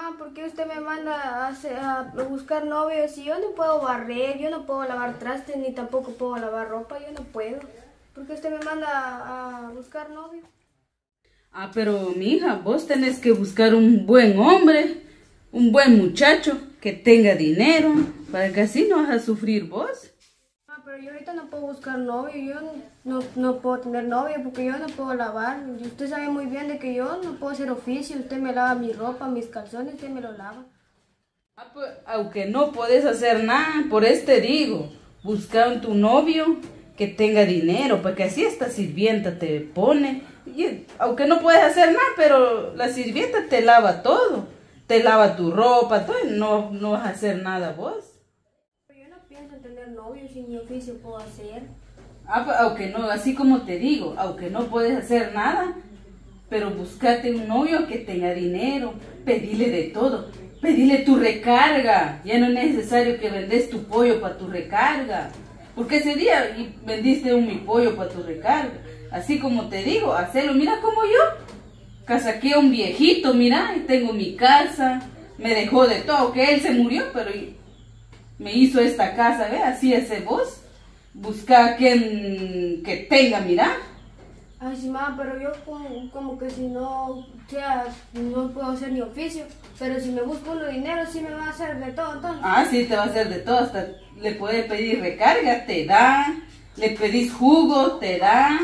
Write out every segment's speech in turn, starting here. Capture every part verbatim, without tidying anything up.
mamá, ¿por qué usted me manda a, hacer- a buscar novios? Si yo no puedo barrer, yo no puedo lavar trastes, ni tampoco puedo lavar ropa, yo no puedo. ¿Por qué usted me manda a, a buscar novios? Ah, pero mija, vos tenés que buscar un buen hombre, un buen muchacho que tenga dinero, para que así no vas a sufrir vos. Ah, pero yo ahorita no puedo buscar novio, yo no, no, no puedo tener novio porque yo no puedo lavar. Y usted sabe muy bien de que yo no puedo hacer oficio, usted me lava mi ropa, mis calzones, usted me lo lava. Ah, pues, aunque no podés hacer nada, por este digo, busca un tu novio que tenga dinero, para que así esta sirvienta te pone. Y, aunque no puedes hacer nada, pero la sirvienta te lava todo, te lava tu ropa, todo, y no, no vas a hacer nada vos. Pero yo no pienso en tener novio si mi oficio puedo hacer. Ah, pues, aunque no, así como te digo, aunque no puedes hacer nada, pero búscate un novio que tenga dinero, pedile de todo, pedile tu recarga, ya no es necesario que vendes tu pollo para tu recarga, porque ese día y vendiste un mi pollo para tu recarga, así como te digo, hacelo, mira como yo, casaqué a un viejito, mira, y tengo mi casa, me dejó de todo, que él se murió, pero me hizo esta casa, ¿ve? Así es vos, busca a quien que tenga, mira. Ay, sí, mamá, pero yo como, como que si no, o sea, no puedo hacer mi oficio. Pero si me busco uno dinero, sí me va a hacer de todo, entonces. Ah, sí, te va a hacer de todo, hasta le puedes pedir recarga, te da, le pedís jugo, te da.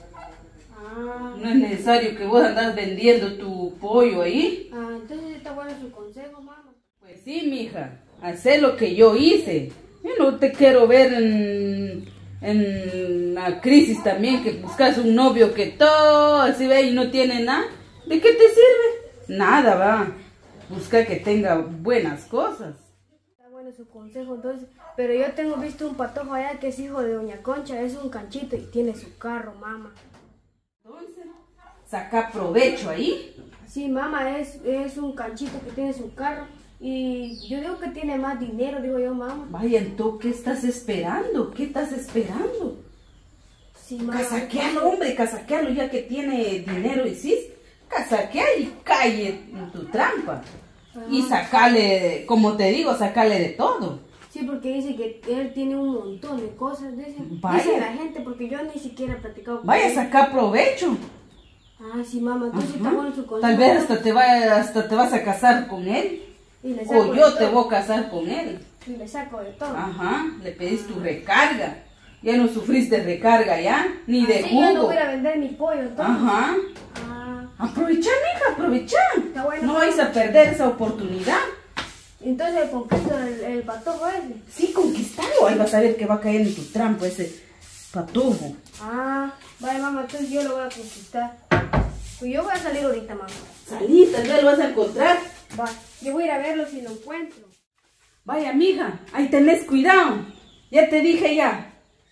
Ah, No es necesario que vos andas vendiendo tu pollo ahí. ah, entonces está bueno su consejo, mamá. Pues sí, mija, hacé lo que yo hice. Yo no te quiero ver en, en la crisis también, que buscas un novio que todo así ve y no tiene nada. ¿De qué te sirve? Nada, va. Busca que tenga buenas cosas. Está bueno su consejo, entonces. Pero yo tengo visto un patojo allá que es hijo de doña Concha, es un canchito y tiene su carro, mamá. Entonces, saca provecho ahí. Sí, mamá, es, es un canchito que tiene su carro. Y yo digo que tiene más dinero, digo yo, mamá. Vaya, entonces, ¿qué estás esperando? ¿Qué estás esperando? Sí, mamá. Casaquealo, hombre, casaquealo ya que tiene dinero y sí. Casaquea y calle en tu trampa. Ah. Y sacale, como te digo, sacale de todo. Sí, porque dice que él tiene un montón de cosas, dice, Vaya. dice la gente, porque yo ni siquiera he platicado con Vaya a él. sacar provecho. Ah, sí, mamá, entonces Ajá. está bueno su consejo. Tal vez hasta te, vaya, hasta te vas a casar con él. Y le saco O de yo te todo. voy a casar con él. Y le saco de todo. Ajá, le pedís tu recarga. Ya no sufriste recarga ya, ni de Así jugo. yo no voy a vender mi pollo, entonces. Ajá. Ah, Aprovecha, mija, aprovecha. Está bueno. No vais a perder esa oportunidad. entonces conquisto el, el patojo ese. Sí, conquistalo. Ahí vas a ver que va a caer en tu trampa ese patojo. Ah, vaya, mamá, entonces yo lo voy a conquistar. Pues yo voy a salir ahorita, mamá. Salí, tal vez lo vas a encontrar. Va, yo voy a ir a verlo si lo encuentro. Vaya, mija, ahí tenés cuidado. Ya te dije ya.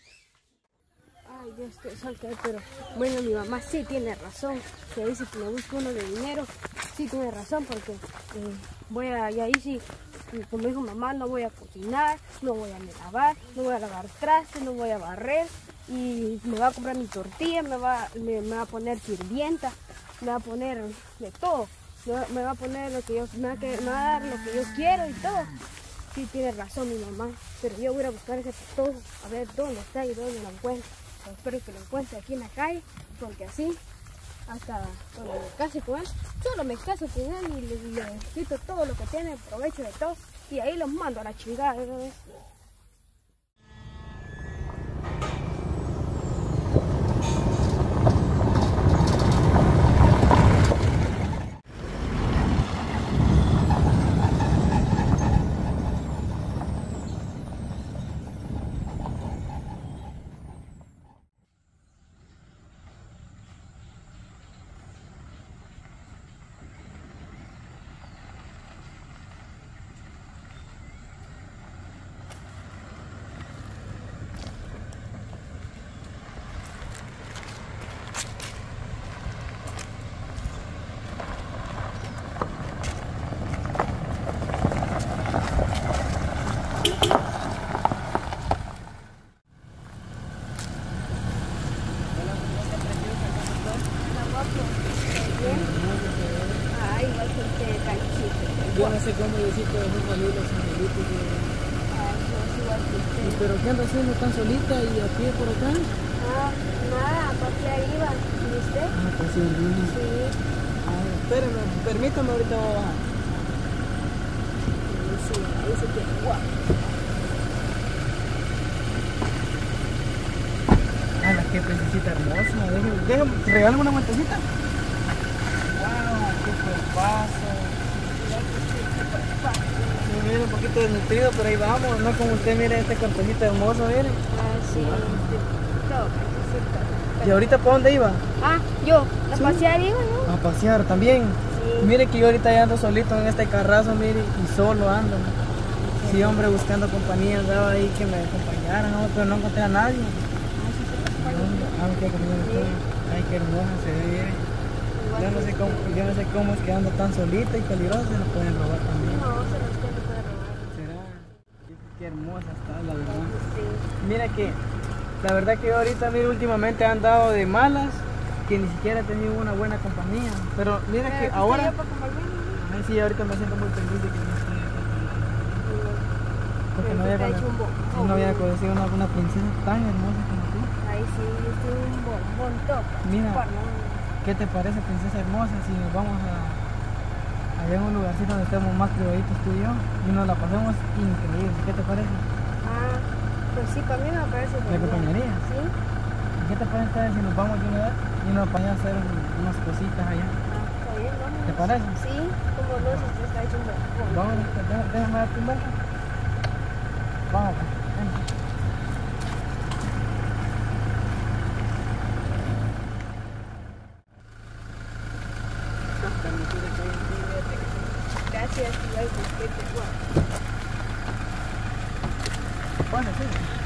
Ay, Dios, qué salta, pero bueno, mi mamá sí tiene razón. Que dice que me busco uno de dinero. Sí tiene razón, porque eh, voy a, y ahí sí, como dijo mamá, no voy a cocinar, no voy a lavar, no voy a lavar trastes, no voy a barrer. Y me va a comprar mi tortilla, me va, me, me va a poner sirvienta, me va a poner de todo. Me va, me va a poner lo que yo, me va, a, que- me va a dar lo que yo quiero y todo. Sí tiene razón mi mamá, pero yo voy a buscar ese patojo, a ver dónde está y dónde lo encuentro. Pero espero que lo encuentre aquí en la calle, porque así, hasta cuando me case con él, solo me caso con él y le, le quito todo lo que tiene, provecho de todo, y ahí los mando a la chingada. ¿No? yo no sé cómo Diosito dejó salir los angelitos. Y... Ay, no es igual que usted. ¿Y pero qué anda haciendo tan solita y a pie por acá? Ah, nada, papi ahí iba. ¿Y usted? Ah, pues sí, Lili. Sí. Ah, espérame, permítame, ahorita voy a bajar. Sí, ahí se queda guapo. Ah, la que princesita hermosa. Déjame, déjame, regálame una vueltecita. Wow, qué cuerpazo. Sí, mire, un poquito desnutrido, pero ahí vamos. No como usted, mire este cuerpecito hermoso, mire. Ah, sí, todo, necesito. ¿Y ahorita para dónde iba? Ah, yo, a Sí. pasear iba, ¿no? A pasear también. Sí. Mire que yo ahorita ya ando solito en este carrazo, mire, y solo ando. Sí, hombre, buscando compañía, andaba ahí que me acompañaran, ¿no? Pero no encontré a nadie. Ah, qué bonito. Ay, qué hermosa se ve, mire. Yo no sé cómo, yo no sé cómo es que ando tan solita y peligrosa, se nos pueden robar también. No, se los que no puede robar. ¿Será? Qué, qué hermosa está, la verdad. Sí. Mira que, la verdad que yo ahorita, mira, últimamente he andado de malas, que ni siquiera he tenido una buena compañía. Pero mira que Pero, ahora, yo para acompañarme, ¿no? ay, sí, ahorita me siento muy feliz de que no estoy acompañada. Porque no había, Te ha hecho cono- un bombón. sí, no había conocido una, una princesa tan hermosa como tú. Ahí sí, yo estoy un bombón top. Mira. Para, ¿no? ¿Qué te parece, princesa hermosa, si nos vamos a allá en un lugarcito donde estemos más privaditos tú y yo y nos la pasemos increíble? ¿Qué te parece? Ah, pues sí, para mí me parece ¿Te genial. acompañarías? Sí. ¿Y qué te parece si nos vamos de una vez y nos vamos a hacer un- unas cositas allá? Ah, está bien, vamos. ¿Te parece? Sí, como no, si usted está hecho un bombón. Vamos, déjame, déjame darte un beso. Vamos, pues, ven. Gracias, igual que usted, que guapo. Bueno, sí.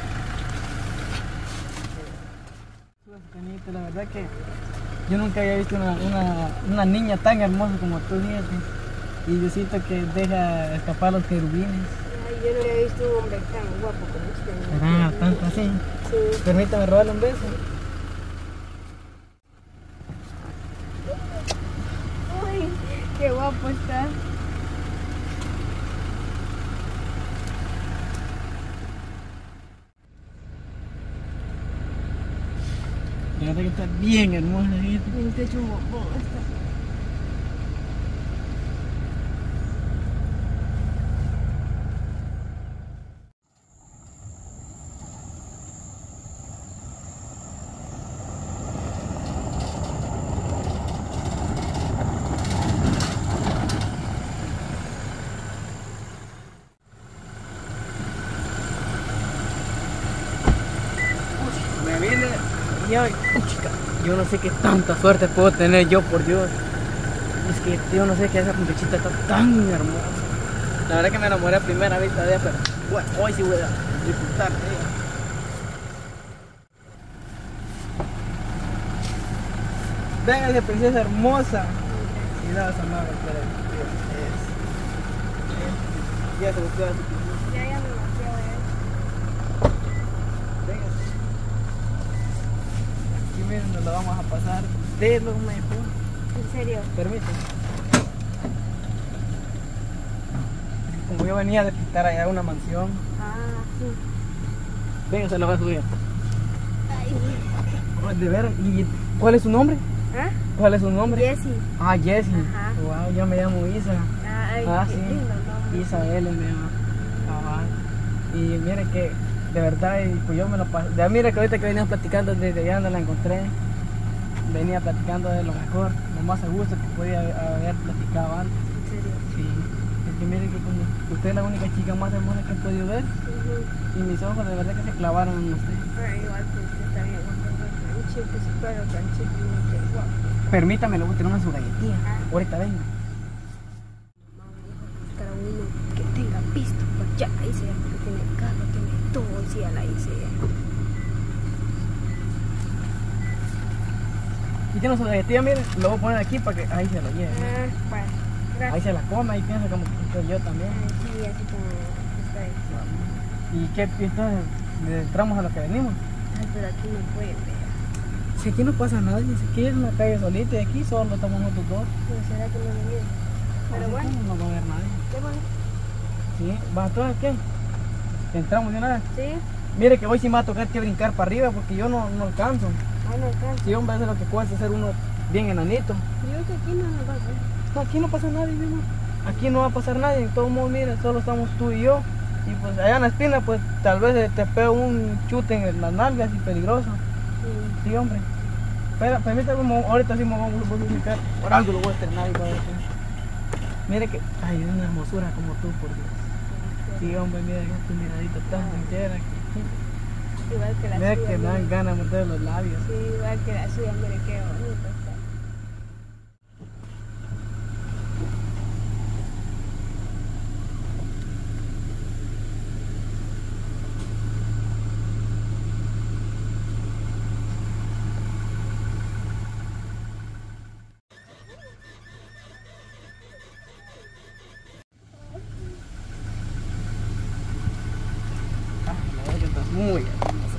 Pequeñito, la verdad que yo nunca había visto una, una, una niña tan hermosa como tú, fíjate. Y yo siento que deja escapar los querubines. Ay, yo no había visto un hombre tan guapo como usted. ¿Será tanto así? Sí. Permítame robarle un beso. Uy, qué guapo está. La verdad que está bien hermosa, fíjate. Me está hecho un bombón esta. Me viene y ay, chica, yo no sé qué tanta suerte puedo tener yo, por Dios. Es que yo no sé que esa muchachita está tan hermosa. La verdad que me enamoré a primera vista de ella, pero bueno, hoy sí voy a disfrutar de ella. Véngase, princesa hermosa. Cuidado, esa madre, espera. Es. Ya se buscó a su princesa. Ya, ya me volteé a ver. Véngase. Aquí miren, nos la vamos a pasar de lo mejor. En serio. Permíteme. Como yo venía de pintar allá una mansión, Ah, sí. venga, se la va a subir. Ay. De ver, ¿y cuál es su nombre? ¿Ah? ¿Cuál es su nombre? Jessie. Ah, Jessie. Ajá. Wow, yo me llamo Isa. Ay, Ah, qué sí. lindo nombre. Isael me llama. Cabal. Y mire que, de verdad, y pues yo me lo pasé. Ya mire que ahorita que veníamos platicando desde allá donde la encontré, venía platicando de lo mejor, lo más a gusto que podía haber platicado antes. En serio. Sí. Es que mire que como usted es la única chica más hermosa que he podido ver, Ujú. y mis ojos de verdad que se clavaron en usted. Pero igual que usted está bien guapo, tan chico, su pelo tan chiquito, qué guapo. Permítame, le voy a tener una su galletilla. Ah. Ahorita venga. Mamá me dijo que buscara uno que tenga pisto, pues ya la hice, porque tiene carro, tiene todo, y sí, ya la hice. Y tiene su galletilla, mire, lo voy a poner aquí para que ahí se lo lleve. Ah, bueno, Ahí gracias. se la come y piensa como que soy yo también. Ay, sí, así como está ahí. ¿Y qué entonces le entramos a lo que venimos? Ay, pero aquí no puede ver. Si aquí no pasa nada, si aquí es una calle solita y aquí solo estamos nosotros dos. ¿Pero será que no venimos? Pero bueno. No va a haber nadie. Qué bueno. Sí, ¿vas a todas qué? ¿Entramos de una vez? Sí. Mire que hoy sí me va a tocar que brincar para arriba porque yo no, no alcanzo. Ay, no alcanza. Sí, hombre, eso es lo que cuesta ser uno bien enanito. Yo creo que aquí no nos va a hacer. No, aquí no pasa nadie, mi amor. Aquí no va a pasar nadie, en todo modo, mira, solo estamos tú y yo. Y pues allá en la espina, pues tal vez te pego un chute en las nalgas y peligroso. Sí. Sí, hombre. Espera, permítame, un mo- ahorita sí me vamos a publicar. Por algo lo voy a estrenar y todo eso. Mire que, ay, es una hermosura como tú, por Dios. Sí, hombre, mira que tu miradita tan sincera. Que... Igual que la Mira suya. que me dan mire. ganas de morder los labios. Sí, igual que la suya, mire qué bonito está. Ah, la verdad que estás muy hermosa.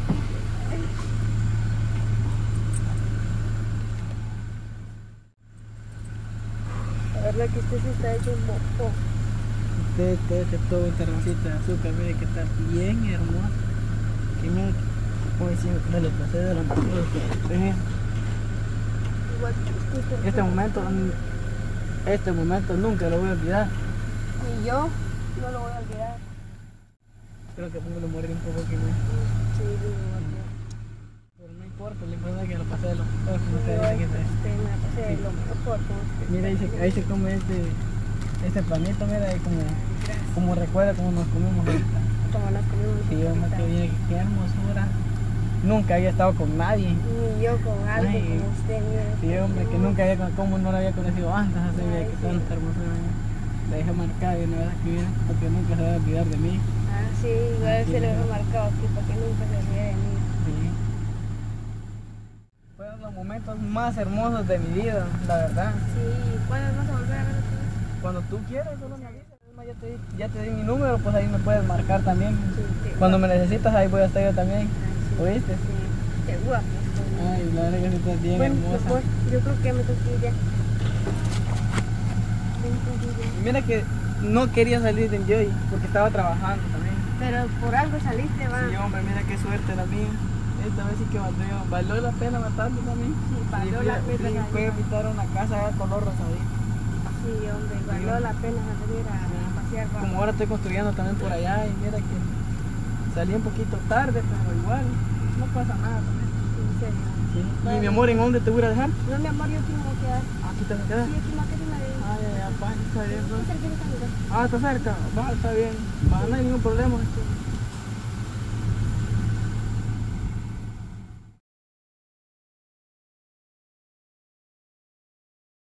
La verdad que usted sí está hecho un montón. Usted, usted aceptó un termosito de azúcar, mire que está bien hermosa. Que mire, como decimos, me lo pasé de la mejor que tenía. Igual que usted. usted- Este momento, mm, este momento nunca lo voy a olvidar. Y yo no lo voy a olvidar. Creo que pongo a morir un poco aquí, ¿no? Sí, lo voy a olvidar. Pero no importa, lo importante es que lo pasé de lo mejor, como usted Igual dice que que se- usted me la pasé de lo mejor con usted. Mira, ahí se, ahí se come este, este panito, mira, ahí como, como recuerda como nos comimos ahorita. Como nos comimos Sí, nosotros hombre, que ahorita. viene, qué hermosura. Nunca había estado con nadie. Ni yo con algo Ay, como usted, mire. Sí, hombre, que nunca había, como no lo había conocido antes, así, mira, Ay, que sí. tanta hermosura. Mira. La dejé marcada y una vez que viene, porque nunca se va a olvidar de mí. Ah, sí, igual Sí, se lo sí. he marcado aquí para que nunca se olvide de mí. Sí. Fueron los momentos más hermosos de mi vida, la verdad. Sí, ¿cuándo vas a volver a ver otra vez? Cuando tú quieras, solo me avisas. Es más, ya te, di- ya te di mi número, pues ahí me puedes marcar también. Sí, qué Cuando me guapo. necesitas, ahí voy a estar yo también. Ay, sí. ¿Oíste? Sí, qué guapo. estoy. Ay, la verdad que sí estás bien Bueno, hermosa. mejor, yo creo que me tengo que ir ya. Tengo que ir ya. Mira que no quería salir de Enjoy porque estaba trabajando también. Pero por algo saliste, va. Sí, hombre, mira qué suerte la mía. Esta vez sí que valió, valió la pena matarlo también. Sí, valió Y la fui- pena sí, salir. fui a invitar a una casa allá color rosadito. Sí, hombre, valió Sí. la pena salir a, a pasear, va. Como ahora estoy construyendo también por allá y mira que salí un poquito tarde, pero igual no pasa nada también. En serio. Sí. Y Bueno. mi amor, ¿en dónde te voy a dejar? No, mi amor, yo aquí me voy a quedar. Aquí te vas a quedar. Sí, aquí me voy a quedar. Ay, ay, ay, pa, está bien, Estoy pues. cerquita, mira. Ah, está cerca. Va, está bien. Va, no hay ningún problema.